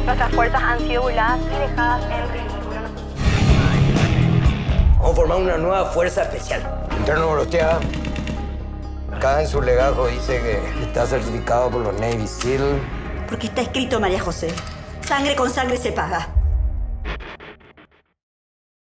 Nuestras fuerzas han sido burladas y dejadas en ridículo. Vamos a formar una nueva fuerza especial. Interno Gorostiaga. Acá en su legajo dice que está certificado por los Navy SEAL. Porque está escrito, María José. Sangre con sangre se paga.